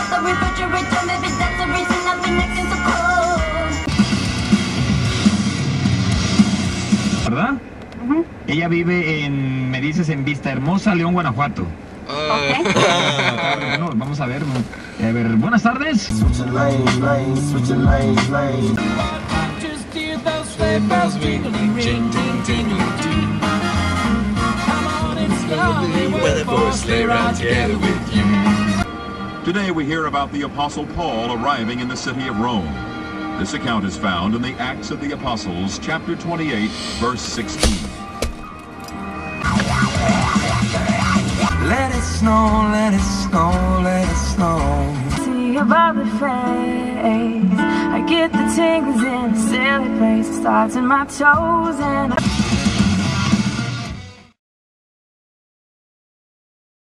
the refrigerator, maybe that's the reason I've been acting so cold. ¿Verdad? Ella vive en, me dices, en Vista Hermosa, León, Guanajuato. Bueno, vamos a ver. A ver, buenas tardes. Switching lanes, lanes, switching lanes, lanes. Just hear those sleigh bells jingling, ring, ting, tingling, ting. Come on, it's lovely weather for a sleigh ride together with you. Today we hear about the Apostle Paul arriving in the city of Rome. This account is found in the Acts of the Apostles, chapter 28, verse 16. Let it snow, let it snow, let it snow. See your bubbly face, I get the tingles in a silly place. It starts in my toes and